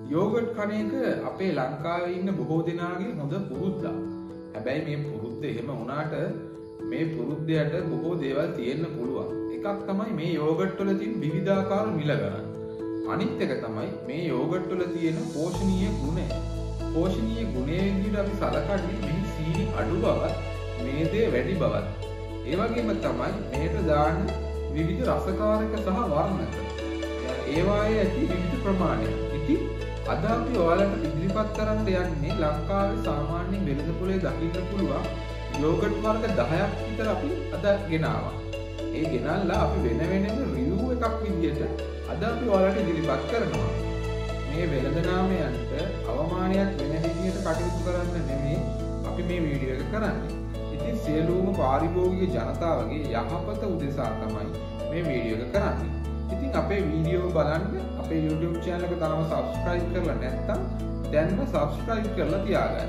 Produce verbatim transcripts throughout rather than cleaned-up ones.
Yoghurt කන එක අපේ ලංකාවේ ඉන්න බොහෝ දෙනාගේ හොඳ පුරුද්දක්. හැබැයි මේ පුරුද්ද එහෙම වුණාට මේ පුරුද්දයට බොහෝ දේවල් තියෙන්න පුළුවන්. එකක් තමයි මේ යෝගට් වල තියෙන විවිධාකාර මිල ගණන්. අනිත් එක තමයි මේ යෝගට් වල තියෙන පෝෂණීය ගුණය. පෝෂණීය ගුණය විදිහට අපි සලකන්නේ මේ සීනි අඩු බවත්, මේදේ වැඩි බවත්. ඒ වගේම තමයි මේකට දාන විවිධ රසකාරක සහ වර්ණක. ඒවායේ ඇති විවිධ ප්‍රමාණය. ඉතින් අද අපි ඔයාලට ඉදිරිපත් කරන්න යන්නේ ලංකාවේ සාමාන්‍ය වෙළඳපොලේ දකින්න පුළුවන් යෝගට් වර්ග දහයක් විතර අපි අද ගෙනාවා. ඒ ගෙනල්ලා අපි වෙන වෙනම රිවිව් එකක් විදිහට අද අපි ඔයාලට ඉදිරිපත් කරනවා. මේ වෙළඳ නාමයන්ට අවමානයක් වෙන විදිහට කටයුතු කරන්න නෙමෙයි අපි මේ වීඩියෝ එක කරන්නේ. ඉතින් සියලුම පාරිභෝගික ජනතාවගේ යහපත උදෙසා තමයි මේ වීඩියෝ එක කරන්නේ. ඉතින් අපේ වීඩියෝ බලන්න අපේ YouTube channel එක තාම subscribe කරලා නැත්නම් දැන්ම subscribe කරලා තියාගන්න.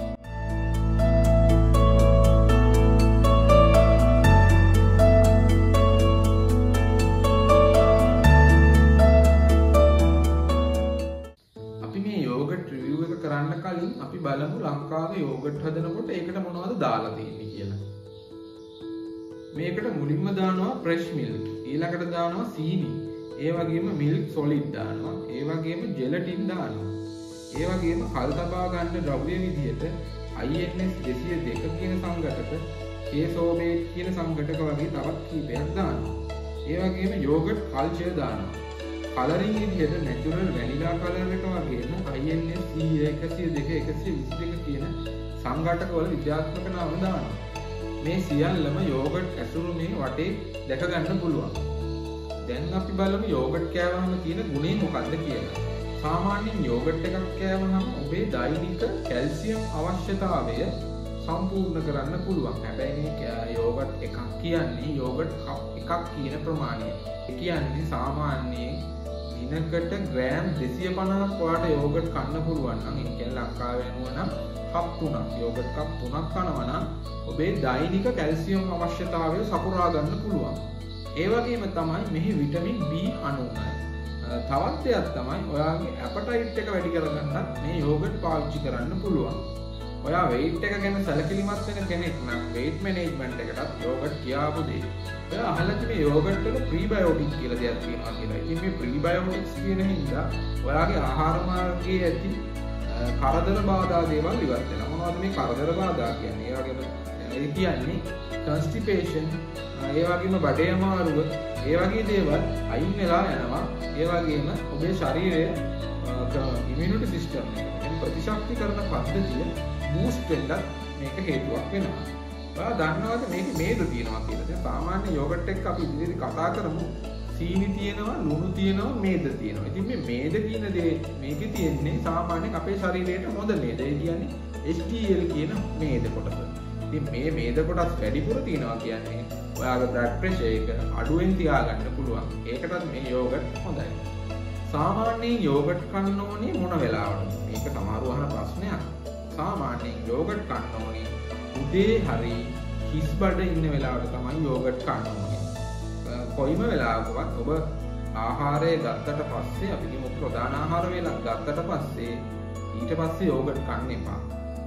අපි මේ යෝගට් review එක කරන්න කලින් අපි බලමු ලංකාවේ යෝගට් හදනකොට ඒකට මොනවද දාලා තියෙන්නේ කියලා. මේකට මුලින්ම දානවා fresh milk, ඊළඟට දානවා සීනි, ඒ වගේම milk solid දානවා, ඒ වගේම gelatin දානවා, ඒ වගේම කල් තබා ගන්න ද්‍රව්‍ය විදිහට I N S දෙසිය දෙක කියන සංඝටක, කේසෝබේට් කියන සංඝටක වගේ තවත් කීපයක් දානවා. ඒ වගේම yogurt culture දානවා. කලරින් විදිහට natural vanilla color එක වගේම I N S එකසිය දෙක එකසිය විසි දෙක කියන සංඝටක වල විද්‍යාත්මක නම දානවා. මේ සියල්ලම යෝගට් ඇසුරුනේ වටේ දැක ගන්න පුළුවන්. දැන් අපි බලමු යෝගට් කෑවහම තියෙන ගුණය මොකක්ද කියලා. සාමාන්‍යයෙන් යෝගට් එකක් කෑවහම ඔබේ දෛනික කැල්සියම් අවශ්‍යතාවය සම්පූර්ණ කරන්න පුළුවන්. හැබැයි මේ යෝගට් එකක් කියන්නේ යෝගට් කප් එකක් කියන ප්‍රමාණය. ඒ කියන්නේ සාමාන්‍යයෙන් දිනකට ග්‍රෑම් දෙසිය පනහක් වාට යෝගට් කන්න පුළුවන් නම් ඒ කියන්නේ ලංකාවේ වෙනුව නම් කප් තුනක් යෝගට් කප් තුනක් කනවා නම් ඔබේ දෛනික කැල්සියම් අවශ්‍යතාවය සපුරා ගන්න පුළුවන්. ඒ වගේම තමයි මෙහි විටමින් B අණුයි. තවත් දෙයක් තමයි ඔයාගේ ඇපටයිට් එක වැඩි කරගන්නත් මේ යෝගට් පාවිච්චි කරන්න පුළුවන්. ඔයා weight එක ගැන සැලකිලිමත් වෙන කෙනෙක් නම් weight management එකටත් යෝගට් කියාපු දේ. ඔයා අහලා තියෙන යෝගට් වල ප්‍රීබයෝටික් කියලා දෙයක් තියෙනවා කියලා. ඉතින් මේ ප්‍රීබයෝටික්ස් කියන හින්දා ඔයාගේ ආහාර මාර්ගයේ ඇති කරදර බාධා දේවල් ඉවත් වෙනවා. මොනවද මේ කරදර බාධා කියන්නේ? ඒ වගේම ඒ කියන්නේ constipation, ඒ වගේම බඩේ අමාරුව, ඒ වගේ දේවල් අයින් වෙලා යනවා. ඒ වගේම ඔබේ ශරීරයේ immunity system එක, කියන්නේ ප්‍රතිශක්තිකරණ පද්ධතිය බූස්ට් වෙන්නත් මේක හේතුවක් වෙනවා. ඔයා දන්නවද මේක මේද තියෙනවා කියලා? දැන් සාමාන්‍ය යෝගට් එක අපි ඉදිරියට කතා කරමු. සීනි තියෙනවා, ලුණු තියෙනවා, මේද තියෙනවා. ඉතින් මේ මේද කියන දේ මේකේ තියෙන්නේ සාමාන්‍යයෙන් අපේ ශරීරයට හොඳ මේද. ඒ කියන්නේ H D L කියන මේද කොටස. ඉතින් මේ මේද කොටස් වැඩිපුර තියෙනවා කියන්නේ ඔයාගේ බ්ලඩ් ප්‍රෙෂර් එක අඩුවෙන් තියාගන්න පුළුවන්. ඒකටත් මේ යෝගට් හොඳයි. සාමාන්‍යයෙන් යෝගට් කන්න ඕනේ මොන වෙලාවටද? මේක සමහරව අහන ප්‍රශ්නයක්. සාමාන්‍යයෙන් යෝගට් කන්න ඕනේ උදේ හරි හිස් බඩ ඉන්න වෙලාවට තමයි යෝගට් කන්න ඕනේ. කොයිම වෙලාවකවත් ඔබ ආහාරය ගත්තට පස්සේ අපි කිමු ප්‍රධාන ආහාර වේලක් ගත්තට පස්සේ ඊට පස්සේ යෝගට් කන්න එපා.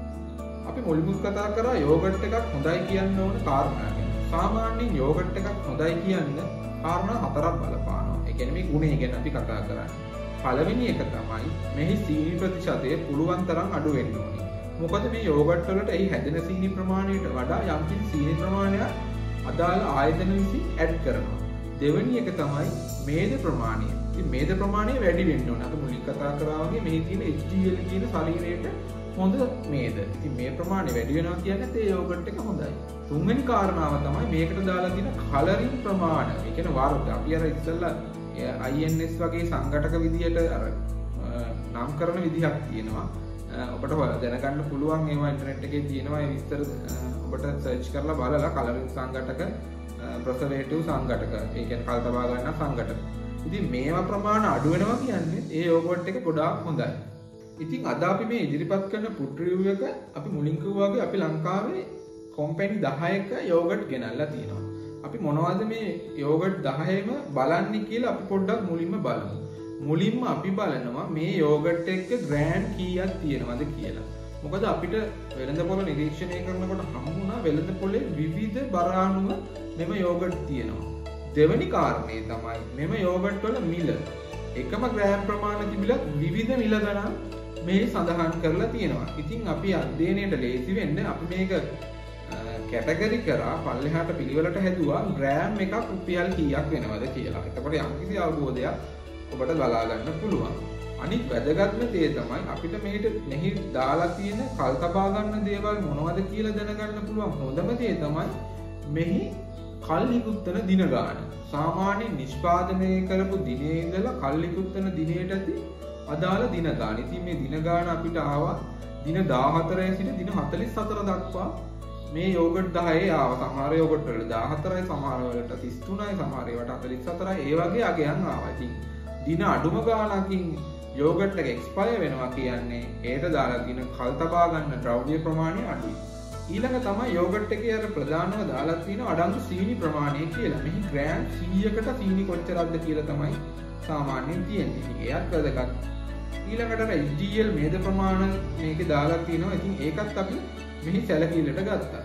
අපි මුලින්ම කතා කරා යෝගට් එකක් හොඳයි කියන්න ඕන කාරණා ගැන. සාමාන්‍යයෙන් යෝගට් එකක් හොඳයි කියන්න කාරණා හතරක් බලපානවා. ඒ කියන්නේ මේ ගුණය ගැන අපි කතා කරන්නේ. පළවෙනි එක තමයි මෙහි සීනි ප්‍රතිශතය පුළුවන් තරම් අඩු වෙන්න ඕනේ. මොකද මේ යෝගට් වලට එහි හැදෙන සීනි ප්‍රමාණයට වඩා යම්කිසි සීනි ප්‍රමාණයක් අදාළ ආයතන විසින් ඇඩ් කරනවා. දෙවෙනි එක තමයි මේද ප්‍රමාණය. ඉතින් මේද ප්‍රමාණය වැඩි වෙන්න ඕන. අපි මුලින් කතා කරා වගේ මෙහි තියෙන H D L කියන ශරීරයට හොඳ මේද. ඉතින් මේ ප්‍රමාණය වැඩි වෙනවා කියන්නේ ඒ යෝගට් එක හොඳයි. තුන්වෙනි කාරණාව තමයි මේකට දාලා තියෙන කලරින් ප්‍රමාණය. ඒ කියන්නේ වර්ග. අපි අර ඉස්සෙල්ලා I N S වගේ සංඝටක විදියට අර නම් කරන විදිහක් තියෙනවා. ඔබට දැනගන්න පුළුවන් ඒවා ඉන්ටර්නෙට් එකේ තියෙනවා. ඒ විස්තර ඔබට සර්ච් කරලා බලලා කලරින් සංඝටක, ප්‍රසර්වේටිව් සංඝටක, ඒ කියන්නේ කල් තබා ගන්න සංඝටක. ඉතින් මේවා ප්‍රමාණ අඩු වෙනවා කියන්නේ ඒ යෝගට් එක ගොඩාක් හොඳයි. ඉතින් අද අපි මේ ඉදිරිපත් කරන ෆුඩ් රිවිව් එක අපි මුලින් කිව්වා වගේ අපි ලංකාවේ කම්පැනි දහයක යෝගට් ගෙනල්ලා තියෙනවා. අපි මොනවද මේ යෝගට් දහයම බලන්නේ කියලා අපි පොඩ්ඩක් මුලින්ම බලමු. මුලින්ම අපි බලනවා මේ යෝගට් එක ග්‍රෑම් කීයක් තියෙනවද කියලා. මොකද අපිට වෙළඳපොළ නිරීක්ෂණය කරනකොට හම්බුණා වෙළඳපොළේ විවිධ බර අණු මෙම යෝගට් තියෙනවා. දෙවැනි කාරණේ තමයි මෙම යෝගට් වල මිල. එකම ග්‍රෑම් ප්‍රමාණය තිබිලත් විවිධ මිල ගණන් මේ සඳහන් කරලා තියෙනවා. ඉතින් අපි අධ්‍යයනයට ලේසි වෙන්න අපි මේක කැටගරි කරා පල්ලෙහාට පිළිවෙලට හැදුවා ග්‍රෑම් එකක් රුපියල් කීයක් වෙනවද කියලා. එතකොට යම්කිසි අවබෝධයක් ඔබට බලා ගන්න පුළුවන්. අනිත් වැදගත්ම දේ තමයි අපිට මේකට මෙහි දාලා තියෙන කල් තබා ගන්න දේවල් මොනවද කියලා දැනගන්න පුළුවන්. හොඳම දේ තමයි මෙහි කල් නිකුත්වන දින ගාන. සාමාන්‍යයෙන් නිෂ්පාදනය කරපු දිනේ ඉඳලා කල් නිකුත්වන දිනයට ඇති අදාළ දින ගාන. ඉතින් මේ දින ගාන අපිට ආවා දින දාහතරේ සිට දින හතළිස් හතර දක්වා මේ යෝගට් දහයේ ආව. සමහර යෝගට් වල දාහතරයි, සමහර වලට තිස් තුනයි, සමහර ඒවාට හතළිස් හතරයි. ඒ වගේ අගයන් ආවා. ඉතින් දින අඩුම ගානකින් යෝගට් එක එක්ස්පයර් වෙනවා කියන්නේ ඒකට දාලා තියෙන කල් තබා ගන්න ද්‍රව්‍ය ප්‍රමාණය අඩුයි. ඊළඟ තමයි යෝගට් එකේ අර ප්‍රධානව දාලා තියෙන අඩංගු සීනි ප්‍රමාණය කියලා. මෙහි ග්‍රෑම් සීයකට සීනි කොච්චරක්ද කියලා තමයි සාමාන්‍යයෙන් තියෙන්නේ. ඒත් වැදගත්. ඊළඟට අර එච් ඩී එල් මේද ප්‍රමාණ මේකේ දාලා තියෙනවා. ඉතින් ඒකත් අපි මෙහි සැලකිල්ලට ගත්තා.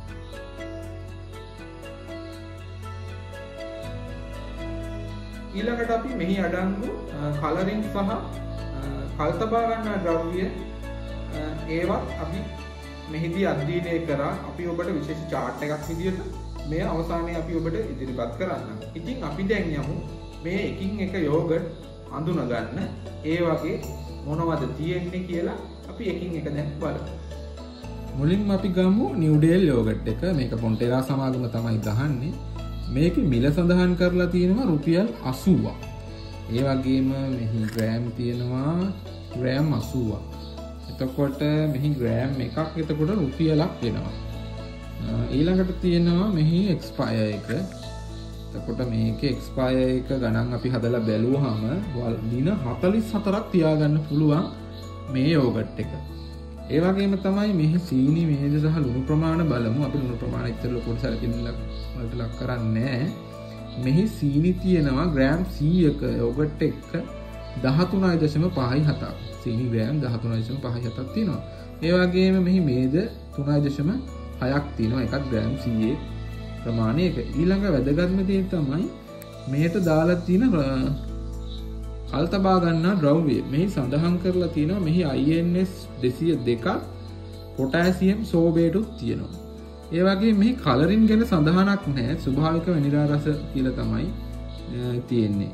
ඊළඟට අපි මෙහි අඩංගු කලරින් සහ කල් තබා ගන්නා ද්‍රව්‍ය ඒවත් අපි මෙහිදී අධ්‍යයනය කරා. අපි ඔබට විශේෂ chart එකක් විදිහට මේ අවසානයේ අපි ඔබට ඉදිරිපත් කරන්නම්. ඉතින් අපි දැන් යමු මේ එකින් එක යෝගට් අඳුන ගන්න. ඒ වගේ මොනවද තියෙන්නේ කියලා අපි එකින් එක දැන් බලමු. මුලින්ම අපි ගමු නිව්ඩේල් යෝගට් එක. මේක පොන්ටේරා සමාගම තමයි ගහන්නේ. මේකේ මිල සඳහන් කරලා තියෙනවා රුපියල් අසූවක්. ඒ වගේම මෙහි ග්‍රෑම් තියෙනවා ග්‍රෑම් අසූවක්. එතකොට මෙහි ග්‍රෑම් එකක් එතකොට රුපියලක් වෙනවා. ඊළඟට තියෙනවා මෙහි එක්ස්පයර් එක. එතකොට මේකේ එක්ස්පයර් එක ගණන් අපි හදලා බැලුවාම දින හතළිස් හතරක් තියාගන්න පුළුවන් මේ යෝගට් එක. ඒ වගේම තමයි මෙහි සීනි මේද සහ ලුණු ප්‍රමාණ බලමු. අපි ලුණු ප්‍රමාණ ඉතල ලොකුට සැලකිල්ලක් වලට ලක් කරන්නේ නැහැ. මෙහි සීනි තියෙනවා ග්‍රෑම් සීයක යෝගට් එක දහතුනයි දශම පහයි හතක්. සීනි ග්‍රෑම් දහතුනයි දශම පහයි හතක් තියෙනවා. ඒ වගේම මෙහි මේද තුනයි දශම හයක් තියෙනවා. එකක් ග්‍රෑම් සීයේ ප්‍රමාණයක. ඊළඟ වැදගත්ම දේ තමයි මේට දාලා තියෙන කල් තබා ගන්නා ද්‍රව්‍ය. මෙහි සඳහන් කරලා තියෙනවා මෙහි අයි එන් එස් දෙසිය දෙකක් පොටෑසියම් සෝබේටුත් තියෙනවා. ඒ වගේ මෙහි කලරින් ගැන සඳහනක් නැහැ. ස්වභාවික වැනිලා රස කියලා තමයි තියෙන්නේ.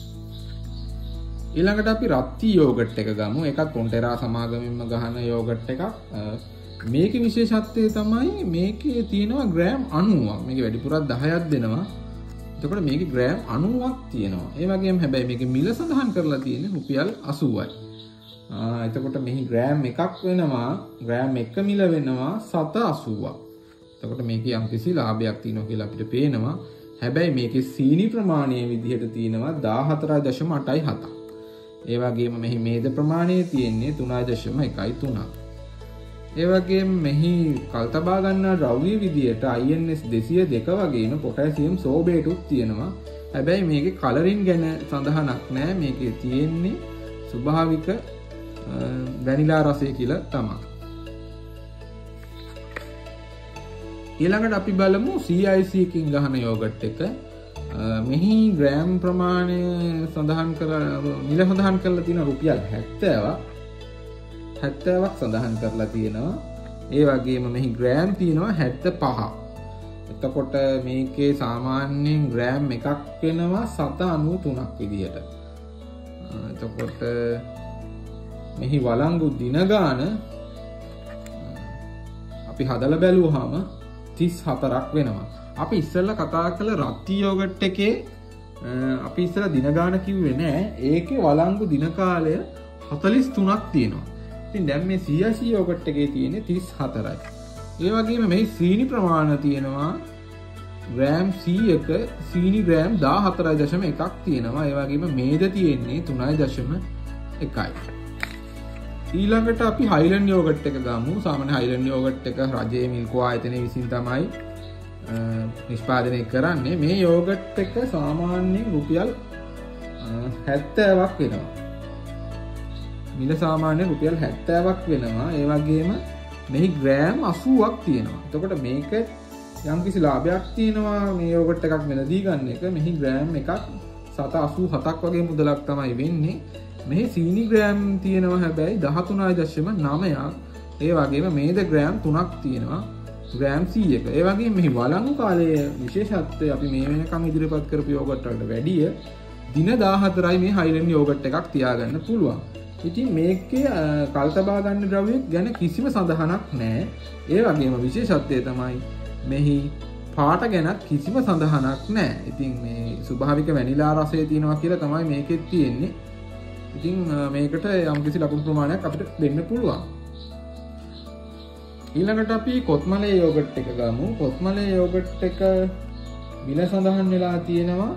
ඊළඟට අපි රත්ති යෝගට් එක ගමු. ඒකත් පොන්ටේරා සමාගමෙන්ම ගහන යෝගට් එකක්. මේකේ විශේෂත්වය තමයි මේකේ තියෙනවා ග්‍රෑම් අනූවක්. මේකේ වැඩිපුරක් දහයක් දෙනවා. එතකොට මේකේ ග්‍රෑම් අනූවක් තියෙනවා. ඒ වගේම හැබැයි මේකේ මිල සඳහන් කරලා තියෙන්නේ රුපියල් අසූවයි. ආ එතකොට මෙහි ග්‍රෑම් එකක් වෙනවා ග්‍රෑම් එක මිල වෙනවා සත අසූවක්. එතකොට මේකේ යම්කිසි ලාභයක් තියෙනවා කියලා අපිට පේනවා. හැබැයි මේකේ සීනි ප්‍රමාණය විදිහට තියෙනවා දාහතරයි දශම අටයි හතක්. ඒ වගේම මෙහි මේද ප්‍රමාණය තියෙන්නේ තුනයි දශම එකයි තුනක්. ඒ වගේම මෙහි කල් තබා ගන්නා ද්‍රව්‍ය විදියට අයි එන් එස් දෙසිය දෙක වගේම පොටෑසියම් සෝබේටුත් තියෙනවා. හැබැයි මේකේ කලරින් ගැන සඳහනක් නැහැ. මේකේ තියෙන්නේ ස්වභාවික වැනිලා රසය කියලා තමයි. ඊළඟට අපි බලමු සී ආයි සී එකකින් ගහන යෝගට් එක. මෙහි ග්‍රෑම් ප්‍රමාණය සඳහන් කරලා මිල සඳහන් කරලා තියෙන රුපියල් හැත්තෑවක්. හැත්තෑවක් සඳහන් කරලා තියෙනවා. ඒ වගේම මෙහි ග්‍රෑම් තියෙනවා හැත්තෑ පහක්. එතකොට මේකේ සාමාන්‍යයෙන් ග්‍රෑම් එකක් වෙනවා සත අනූ තුනක් විදියට. එතකොට මෙහි වළංගු දින ගාන අපි හදලා බැලුවාම තිස් හතරක් වෙනවා. අපි ඉස්සෙල්ලා කතා කළ රත්ති යෝගට් එකේ අපි ඉස්සෙල්ලා දින ගාන කිව්වේ නෑ. ඒකේ වළංගු දින කාලය හතළිස් තුනක් තියෙනවා. ඉතින් දැන් මේ සී ආයි සී යෝගට් එකේ තියෙන්නේ තිස් හතරයි. ඒ වගේම මේ සීනි ප්‍රමාණය තියෙනවා ග්‍රෑම් සීයක සීනි ග්‍රෑම් දාහතරයි දශම එකක් තියෙනවා. ඒ වගේම මේද තියෙන්නේ තුනයි දශම එකයි. ඊළඟට අපි හයිලන්ඩ් යෝගට් එක ගමු. සාමාන්‍ය හයිලන්ඩ් යෝගට් එක රජයේ මිල්කෝ ආයතනය විසින් තමයි නිෂ්පාදනය කරන්නේ. මේ යෝගට් එක සාමාන්‍යයෙන් රුපියල් හැත්තෑවක් වෙනවා. මිල සාමාන්‍ය රුපියල් හැත්තෑවක් වෙනවා. ඒ වගේම මෙහි ග්‍රෑම් අසූවක් තියෙනවා. එතකොට මේක යම්කිසි ලාභයක් තියෙනවා මේ යෝගට් එකක් වෙනදී ගන්න එක. මෙහි ග්‍රෑම් එකක් සත අසූ හතක් වගේ මුදලක් තමයි වෙන්නේ. මෙහි සීනි ග්‍රෑම් තියෙනවා හැබැයි දහතුනයි දශම නවයක්. ඒ වගේම මේද ග්‍රෑම් තුනක් තියෙනවා. ග්‍රෑම් සීයක. ඒ වගේම මෙහි වළංගු කාලයේ විශේෂත්වය අපි මේ වෙනකන් ඉදිරිපත් කරපු යෝගට් වලට වැඩිය දින දාහතරයි මේ හයිලන්ඩ් යෝගට් එකක් තියාගන්න පුළුවන්. ඉතින් මේකේ කල්තබා ගන්න ද්‍රව්‍ය ගැන කිසිම සඳහනක් නැහැ. ඒ වගේම විශේෂත්වය තමයි මෙහි පාට ගැනත් කිසිම සඳහනක් නැහැ. ඉතින් මේ ස්වභාවික වැනිලා රසය තියෙනවා කියලා තමයි මේකෙත් තියෙන්නේ. ඉතින් මේකට යම්කිසි ලකුණු ප්‍රමාණයක් අපිට දෙන්න පුළුවන්. ඊළඟට අපි කොත්මලේ යෝගට් එක ගමු. කොත්මලේ යෝගට් එක මිල සඳහන් වෙලා තියෙනවා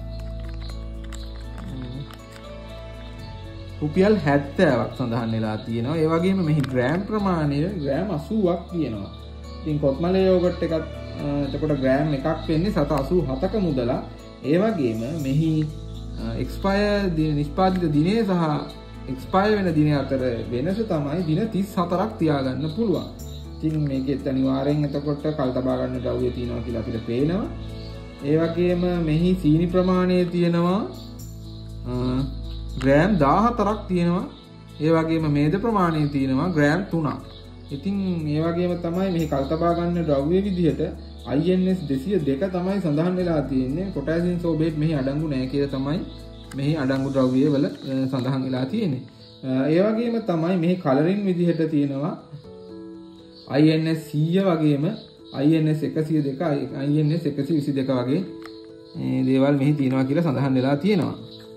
රුපියල් හැත්තෑවක් සඳහන් වෙලා තියෙනවා. ඒ වගේම මෙහි ග්‍රෑම් ප්‍රමාණය ග්‍රෑම් අසූවක් තියෙනවා. ඉතින් කොත්මලේ යෝගට් එකත් එතකොට ග්‍රෑම් එකක් වෙන්නේ සත අසූ හතක මුදල. ඒ වගේම මෙහි එක්ස්පයර් නිෂ්පාදිත දිනය සහ එක්ස්පයර් වෙන දිනය අතර වෙනස තමයි දින තිස් හතරක් තියාගන්න පුළුවන්. ඉතින් මේකෙත් අනිවාර්යෙන් එතකොට කල්තබා ගන්න ද්‍රව්‍ය තියෙනවා කියලා අපිට පේනවා. ඒ වගේම මෙහි සීනි ප්‍රමාණය තියෙනවා ග්‍රෑම් දාහතරක් තියෙනවා. ඒ වගේම මේද ප්‍රමාණය තියෙනවා ග්‍රෑම් තුනක්. ඉතින් මේ වගේම තමයි මෙහි කල්තබා ගන්න ද්‍රව්‍ය විදිහට I N S දෙසිය දෙක තමයි සඳහන් වෙලා තියෙන්නේ. පොටෑසියම් සෝබේට් මෙහි අඩංගු නැහැ කියලා තමයි මෙහි අඩංගු ද්‍රව්‍ය වල සඳහන් වෙලා තියෙන්නේ. ඒ වගේම තමයි මෙහි කලරින් විදිහට තියෙනවා I N S සීය වගේම I N S එකසිය දෙක I N S එකසිය විසි දෙක වගේ දේවල් මෙහි තියෙනවා කියලා සඳහන් වෙලා තියෙනවා.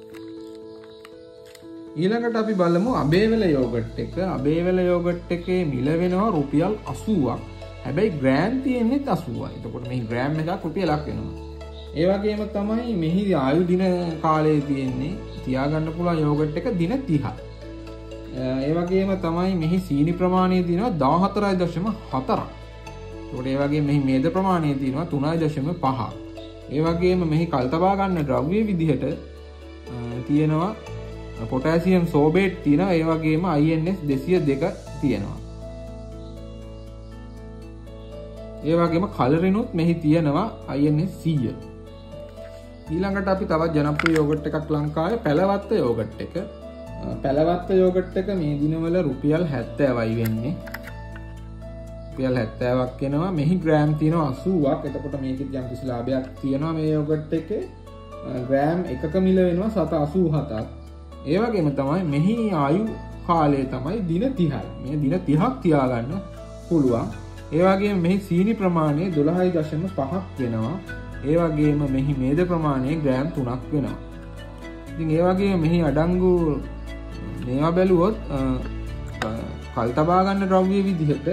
ඊළඟට අපි බලමු අබේවල යෝගට් එක. අබේවල යෝගට් එකේ මිල වෙනවා රුපියල් අසූවක්. හැබැයි ග්‍රෑම් තියෙන්නේ අසූවයි. එතකොට මෙහි ග්‍රෑම් එකක් රුපියලක් වෙනවා. ඒ වගේම තමයි මෙහි ආයු දින කාලය තියෙන්නේ තියාගන්න පුළුවන් යෝගට් එක දින තිහයි. ඒ වගේම තමයි මෙහි සීනි ප්‍රමාණය තියෙනවා දාහතරයි දශම හතරක්. ඒකට ඒ වගේම මෙහි මේද ප්‍රමාණය තියෙනවා තුනයි දශම පහක්. ඒ වගේම මෙහි කල්තබා ගන්න ද්‍රව්‍ය විදිහට තියෙනවා පොටෑසියම් සෝබේට් තියෙනවා. ඒ වගේම I N S දෙසිය දෙක තියෙනවා. ඒ වගේම කලරිනුත් මෙහි තියෙනවා I N S සීය. ඊළඟට අපි තවත් ජනප්‍රිය යෝගට් එකක් ලංකාවේ පැලවත්ත යෝගට් එක. පැලවත්ත යෝගට් එක මේ දිනවල රුපියල් හැත්තෑවයි වෙන්නේ. රුපියල් හැත්තෑවක් වෙනවා. මෙහි ග්‍රෑම් තියෙනවා අසූවක්. එතකොට මේකෙත් යම් කිසි ලාභයක් තියෙනවා මේ යෝගට් එකේ. ග්‍රෑම් එකක මිල වෙනවා සත අසූ හතක්. ඒ වගේම තමයි මෙහි ආයු කාලය තමයි දින තිහයි. මේ දින තිහක් තියාගන්න පුළුවන්. ඒ වගේම මෙහි සීනි ප්‍රමාණය දොළහයි දශම පහක් වෙනවා. ඒ වගේම මෙහි මේද ප්‍රමාණය ග්‍රෑම් තුනක් වෙනවා. ඉතින් ඒ වගේම මෙහි අඩංගු මේවා බැලුවොත් කල්තබා ගන්න ද්‍රව්‍ය විදිහට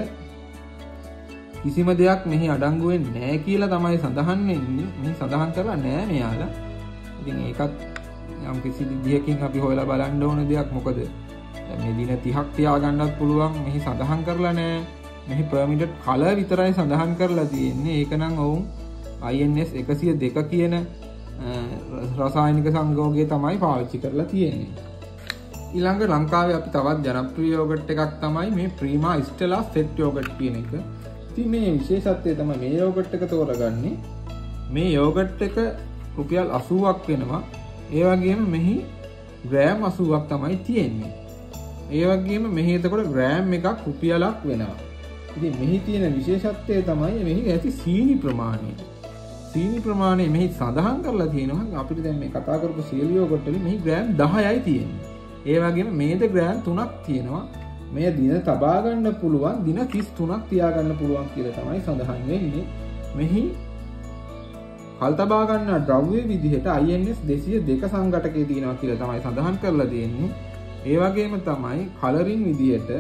කිසිම දෙයක් මෙහි අඩංගු වෙන්නේ නැහැ කියලා තමයි සඳහන් වෙන්නේ. මෙහි සඳහන් කරලා නැහැ මෙයාලා. ඉතින් ඒකත් යම් කිසි විදිහකින් අපි හොයලා බලන්න ඕන දෙයක්. මොකද මේ දින තිහක් තියාගන්නත් පුළුවන්. මෙහි සඳහන් කරලා නැහැ. මෙහි පර්මිටඩ් කලර් විතරයි සඳහන් කරලා තියෙන්නේ. ඒක නම් ඔවුන් I N S එකසිය දෙක කියන රසායනික සංයෝගය තමයි පාවිච්චි කරලා තියෙන්නේ. ඊළඟ ලංකාවේ අපි තවත් ජනප්‍රිය යෝගට් එකක් තමයි මේ ප්‍රීමා ස්ටෙලා සෙට් යෝගට් කියන එක. ඉතින් මේ විශේෂත්වය තමයි මේ යෝගට් එක තෝරගන්නේ. මේ යෝගට් එක රුපියල් අසූවක් වෙනවා. ඒ වගේම මෙහි ග්‍රෑම් අසූවක් තමයි තියෙන්නේ. ඒ වගේම මෙහි එතකොට ග්‍රෑම් එකක් රුපියලක් වෙනවා. ඉතින් මෙහි තියෙන විශේෂත්වය තමයි මෙහි ඇති සීනි ප්‍රමාණය. සීනි ප්‍රමාණය මෙහි සඳහන් කරලා තියෙනවා. අපිට දැන් මේ කතා කරපු සියලු යෝගට් වල මෙහි ග්‍රෑම් දහයයි තියෙන්නේ. ඒ වගේම මේද ග්‍රෑම් තුනක් තියෙනවා. මේ දින තබා ගන්න පුළුවන් දින තිස් තුනක් තියා ගන්න පුළුවන් කියලා තමයි සඳහන් වෙන්නේ. මෙහි කල්තබා ගන්න ද්‍රව්‍ය විදිහට I N S දෙසිය දෙක සංඝටකයේ තියෙනවා කියලා තමයි සඳහන් කරලා තියෙන්නේ. ඒ වගේම තමයි කලරින් විදිහට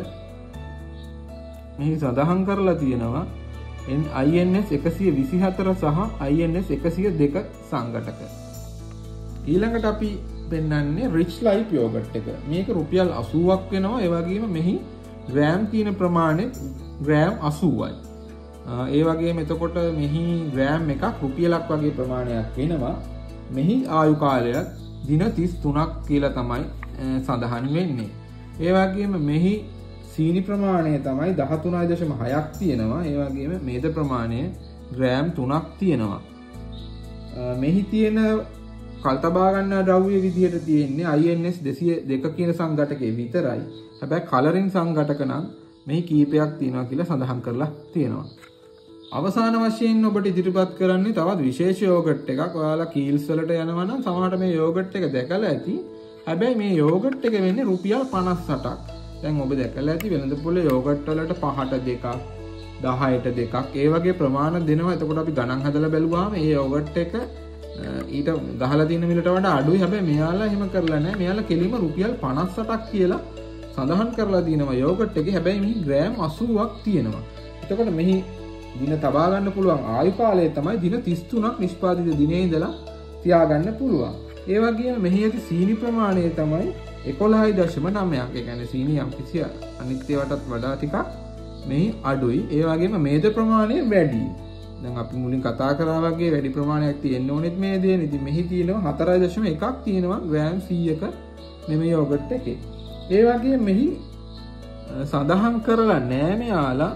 මෙහි සඳහන් කරලා තියෙනවා I N S එකසිය විසි හතර සහ I N S එකසිය දෙක සංඝටක. ඊළඟට අපි පෙන්වන්නේ රිච් ලයිෆ් යෝගට් එක. මේක රුපියල් අසූවක් වෙනවා. ඒ වගේම මෙහි ග්‍රෑම් තියෙන ප්‍රමාණය ග්‍රෑම් අසූවයි. ඒ වගේම එතකොට මෙහි ග්‍රෑම් එකක් රුපියලක් වගේ ප්‍රමාණයක් වෙනවා. මෙහි ආයු කාලයත් දින තිස් තුනක් කියලා තමයි සඳහන් වෙන්නේ. ඒ වගේම මෙහි සීනි ප්‍රමාණය තමයි දහතුනයි දශම හයක් තියෙනවා. ඒ වගේම මේද ප්‍රමාණය ග්‍රෑම් තුනක් තියෙනවා. මෙහි තියෙන කල්තබා ගන්නා ද්‍රව්‍ය විදිහට තියෙන්නේ I N S දෙසිය දෙක කියන සංඝටකයේ විතරයි. හැබැයි කලරින් සංඝටක නම් මෙහි කීපයක් තියෙනවා කියලා සඳහන් කරලා තියෙනවා. අවසාන වශයෙන් ඔබට ඉදිරිපත් කරන්නේ තවත් විශේෂ යෝගට් එකක්. ඔයාලා කීල්ස් වලට යනවා නම් සමහරට මේ යෝගට් එක දැකලා ඇති. හැබැයි මේ යෝගට් එක වෙන්නේ රුපියල් පනස් අටක්. දැන් ඔබ දැකලා ඇති වෙළඳ පොලේ යෝගට් වලට පහට දෙකක්, දහයට දෙකක් ඒ වගේ ප්‍රමාණ දෙනවා. එතකොට අපි ගණන් හදලා බැලුවාම මේ යෝගට් එක ඊට ගහලා තියෙන මිලට වඩා අඩුයි. හැබැයි මෙයාලා එහෙම කරලා නැහැ. මෙයාලා කෙලිම රුපියල් පනස් අටක් කියලා සඳහන් කරලා තියෙනවා යෝගට් එකේ. හැබැයි මේ ග්‍රෑම් අසූවක් තියෙනවා. එතකොට මෙහි දින තබා ගන්න පුළුවන් ආයු කාලය තමයි දින තිස් තුනක් නිෂ්පාදිත දිනේ ඉඳලා තියාගන්න පුළුවන්. ඒ වගේම මෙහි ඇති සීනි ප්‍රමාණය තමයි එකොළහයි දශම නවයක්. ඒ කියන්නේ සීනි යම් කිසි අනිත් ඒවාටත් වඩා ටිකක් මෙහි අඩුයි. ඒ වගේම මේද ප්‍රමාණය වැඩි. දැන් අපි මුලින් කතා කරා වගේ වැඩි ප්‍රමාණයක් තියෙන්න ඕනෙත් මේ දේනේ. ඉතින් මෙහි තියෙනවා හතරයි දශම එකක් තියෙනවා ග්‍රෑම් සීයක නෙමෙයි යෝගට් එකේ. ඒ වගේම මෙහි සඳහන් කරලා නෑ මෙයාලා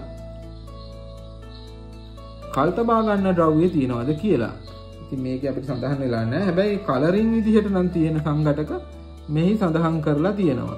කල්තබා ගන්න ද්‍රව්‍ය තියෙනවද කියලා. ඉතින් මේක අපිට සඳහන් වෙලා නැහැ. හැබැයි කලරින් විදිහට නම් තියෙන සංඝටක මෙහි සඳහන් කරලා තියෙනවා.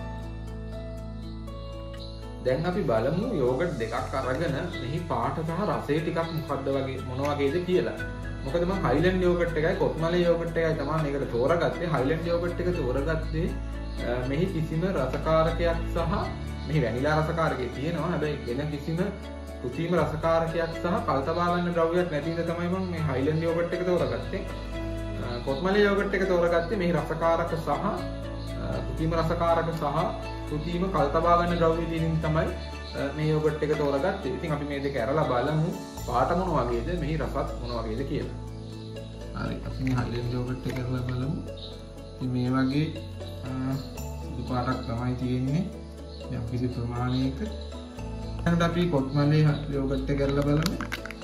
දැන් අපි බලමු යෝගට් දෙකක් අරගෙන මෙහි පාට සහ රසය ටිකක් මොකද්ද වගේ මොන වගේද කියලා. මොකද මම හයිලන්ඩ් යෝගට් එකයි කොත්මලේ යෝගට් එකයි තමයි මේකට තෝරගත්තේ. හයිලන්ඩ් යෝගට් එක තෝරගත්තේ මෙහි කිසිම රසකාරකයක් සහ මෙහි වැනිලා රසකාරකයක් තියෙනවා. හැබැයි වෙන කිසිම කුසීම රසකාරකයක් සහ කල්තබා ගන්න ද්‍රව්‍යයක් නැති ඉඳ තමයි මම මේ හයිලන්ඩ් යෝගට් එක තෝරගත්තේ. කොත්මලේ යෝගට් එක තෝරගත්තේ මෙහි රසකාරක සහ කුසීම රසකාරක සහ කුසීම කල්තබා ගන්න ද්‍රව්‍ය තියෙනින් තමයි මේ යෝගට් එක තෝරගත්තේ. ඉතින් අපි මේ දෙක අරලා බලමු පාට මොන වගේද මෙහි රසත් මොන වගේද කියලා. හරි අපි මේ හයිලන්ඩ් යෝගට් එක අරලා බලමු. ඉතින් මේ වගේ සුදු පාටක් තමයි තියෙන්නේ යම් කිසි ප්‍රමාණයක. දැන් අපි කොත්මලේ යෝගට් එක කරලා බලමු.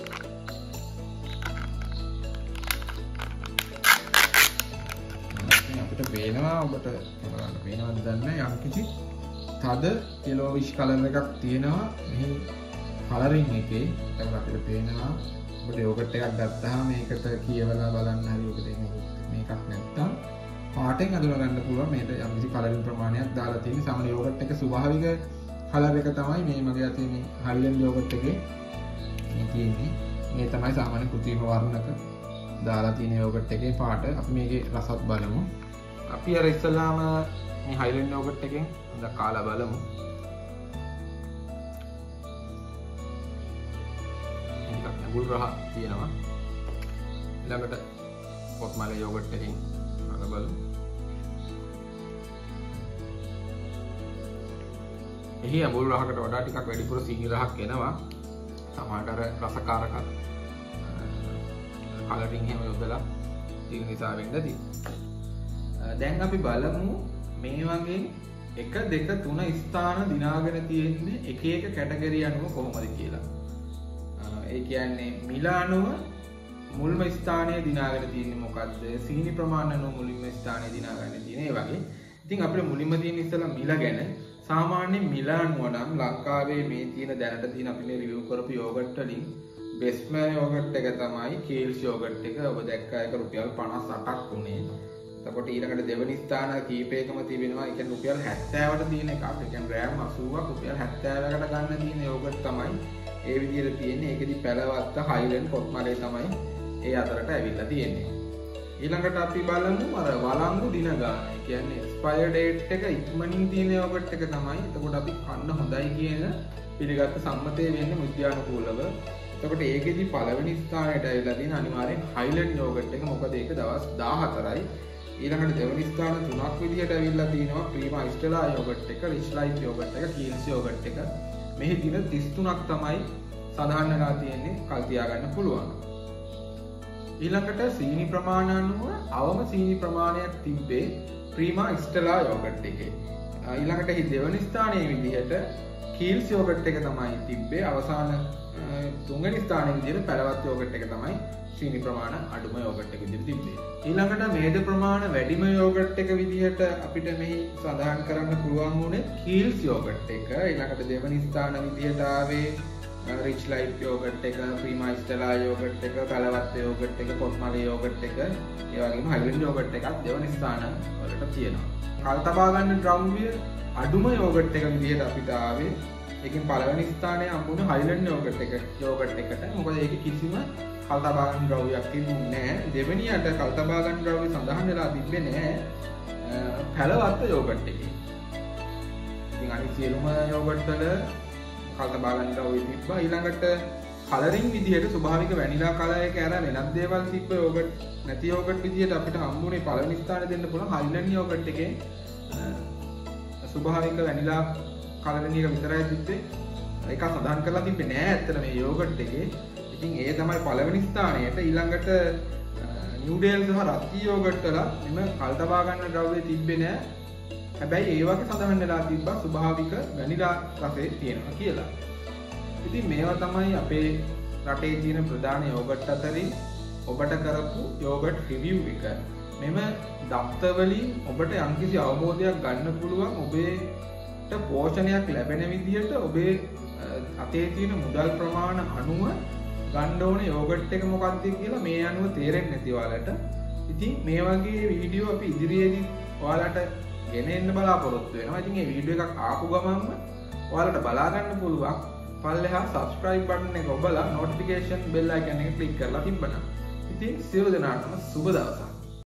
අපිට පේනවා ඔබට බලන්න පේනවද දන්නේ යම් කිසි තද yellowish color එකක් තියෙනවා මෙහි කලරින් එකේ. එතකොට අපිට පේනවා ඔබට යෝගට් එකක් ගත්තාම මේකට කියවලා බලන්න හරි ඔබට මේකක් නැත්තම් පාටෙන් අඳුර ගන්න පුළුවන් මේකට යම් කිසි කලරින් ප්‍රමාණයක් දාලා තියෙන. සාමාන්‍ය යෝගට් එක ස්වභාවික කලර් එක තමයි මේ මගේ අතේ මේ හයිලන්ඩ් යෝගට් එකේ මේ තියෙන්නේ. මේ තමයි සාමාන්‍ය කෘත්‍රිම වර්ණක දාලා තියෙන යෝගට් එකේ පාට. අපි මේකේ රසත් බලමු. අපි අර ඉස්සලාම මේ හයිලන්ඩ් යෝගට් එකෙන් හොඳ කාලා බලමු. මේක නගුල් රහ තියෙනවා. ඊළඟට කොත්මලේ යෝගට් එකෙන් කාලා බලමු. එහි අඹුල් රහකට වඩා ටිකක් වැඩිපුර සීනි රහක් එනවා. සමහරට අර රසකාරක කලරින් එහෙම යොදලා තියෙන නිසා වෙන්න ඇති. දැන් අපි බලමු මේ වගේ එක දෙක තුන ස්ථාන දිනාගෙන තියෙන්නේ එක එක කැටගරි අනුව කොහොමද කියලා. ඒ කියන්නේ මිල අනුව මුල්ම ස්ථානයේ දිනාගෙන තියෙන්නේ මොකද්ද? සීනි ප්‍රමාණය අනුව මුලින්ම ස්ථානයේ දිනාගෙන තියෙන්නේ ඒ වගේ. ඉතින් අපිට මුලින්ම තියෙන ඉස්සලා මිල ගැන සාමාන්‍ය මිල අනුව නම් ලංකාවේ මේ තියෙන දැනට තියෙන අපි මේ රිවිව් කරපු යෝගට් වලින් බෙස්ට්ම යෝගට් එක තමයි කීල්ස් යෝගට් එක. ඔබ දැක්ක එක රුපියල් පනස් අටක් වුණේ. එතකොට ඊළඟට දෙවනි ස්ථාන කීපයකම තිබෙනවා. ඒ කියන්නේ රුපියල් හැත්තෑවට තියෙන එකක්. ඒ කියන්නේ ග්‍රෑම් අසූවක් රුපියල් හැත්තෑවකට ගන්න තියෙන යෝගට් තමයි ඒ විදිහට තියෙන්නේ. ඒකෙදි පැලවත්ත හයිලන්ඩ් කොත්මලේ තමයි ඒ අතරට ඇවිල්ලා තියෙන්නේ. ඊළඟට අපි බලමු අර වළංගු දින ගාන. ඒ කියන්නේ එක්ස්පයර් ඩේට් එක ඉක්මනින් තියෙන යෝගට් එක තමයි. එතකොට අපි කන්න හොඳයි කියන පිළිගත් සම්මතය වෙන්නේ විද්‍යානුකූලව. එතකොට ඒකෙදි පළවෙනි ස්ථානයට ඇවිල්ලා තියෙන අනිවාර්යෙන් හයිලන්ඩ් යෝගට් එක. මොකද ඒක දවස් දාහතරයි. ඊළඟට දෙවනි ස්ථාන තුනක් විදිහට ඇවිල්ලා තිනවා ප්‍රීමා ස්ටෙලා යෝගට් එක, රිච් ලයිෆ් යෝගට් එක, කීල්ස් යෝගට් එක. මෙහි දින තිස් තුනක් තමයි සඳහන් වෙලා තියෙන්නේ කල් තියාගන්න පුළුවන්. ඊළඟට සීනි ප්‍රමාණය අනුව අවම සීනි ප්‍රමාණයක් තිබ්බේ ප්‍රීමා ස්ටෙලා යෝගට් එකේ. ඊළඟට හි දෙවනි ස්ථානයේ විදිහට කීල්ස් යෝගට් එක තමයි තිබ්බේ. අවසාන තුන්වෙනි ස්ථානයේ විදිහට පැලවත් යෝගට් එක තමයි සීනි ප්‍රමාණ අඩුම යෝගට් එක විදිහට තිබ්බේ. ඊළඟට මේද ප්‍රමාණ වැඩිම යෝගට් එක විදිහට අපිට මෙහි සඳහන් කරන්න පුළුවන් වුණේ කීල්ස් යෝගට් එක. ඊළඟට දෙවනි ස්ථාන විදිහට ආවේ රිච් ලයිෆ් යෝගට් එක, ප්‍රීමයිස්ටලා යෝගට් එක, පැලවත් යෝගට් එක, කොස්මලි යෝගට් එක, ඒ වගේම හයිලන්ඩ් යෝගට් එකත් දෙවනි ස්ථාන වලට තියෙනවා. කල් තබා ගන්න ද්‍රව්‍ය අඩුම යෝගට් එක විදිහට අපිට ආවේ. ඒකෙන් පළවෙනි ස්ථානයේ හම්බුනේ හයිලන්ඩ් යෝගට් එක යෝගට් එකට. මොකද ඒකේ කිසිම කල් තබා ගන්න ද්‍රව්‍යයක් තිබුණේ නැහැ. දෙවෙනියට කල් තබා ගන්න ද්‍රව්‍ය සඳහන් වෙලා තිබ්බේ නැහැ පැලවත් යෝගට් එකේ. ඉතින් අනිත් සියලුම යෝගට් වල කල් තබා ගන්න ද්‍රව්‍ය තිබ්බා. ඊළඟට කලරින් විදිහට ස්වභාවික වැනිලා කලර් එක ඇර වෙනත් දේවල් තිබ්බ යෝගට් නැති යෝගට් විදිහට අපිට හම්බුනේ පළවෙනි ස්ථානේ දෙන්න පුළුවන් හයිලන්ඩ් යෝගට් එකේ ස්වභාවික වැනිලා කලරින් එක විතරයි තිබ්බේ. ඒක සඳහන් කරලා තිබ්බේ නෑ ඇත්තට මේ යෝගට් එකේ. ඉතින් ඒ තමයි පළවෙනි ස්ථානයට. ඊළඟට නිව්ඩේල් සහ රස්කී යෝගට් වල මෙම කල් තබා ගන්න ද්‍රව්‍ය තිබ්බේ නෑ. හැබැයි ඒ වගේ සඳහන් වෙලා තිබ්බා ස්වභාවික වැනිලා රසය තියෙනවා කියලා. ඉතින් මේවා තමයි අපේ රටේ තියෙන ප්‍රධාන යෝගට් අතරින් ඔබට කරපු යෝගට් රිවිව් එක. මෙම දත්ත වලින් ඔබට යම්කිසි අවබෝධයක් ගන්න පුළුවන් ඔබේට පෝෂණයක් ලැබෙන විදිහට ඔබේ අතේ තියෙන මුදල් ප්‍රමාණ අනුව ගන්න ඕන යෝගට් එක මොකක්ද කියලා මේ අනුව තේරෙන්නේ නැති ඔයාලට. ඉතින් මේ වගේ වීඩියෝ අපි ඉදිරියේදී ඔයාලට ගෙන එන්න බලාපොරොත්තු වෙනවා. ඉතින් මේ වීඩියෝ එකක් ආපු ගමන්ම ඔයාලට බලා ගන්න පුළුවන්. පල්ලෙහා subscribe button එක ඔබලා notification bell icon එක click කරලා තිබ්බනම්. ඉතින් සියලු දෙනාටම සුබ දවසක්.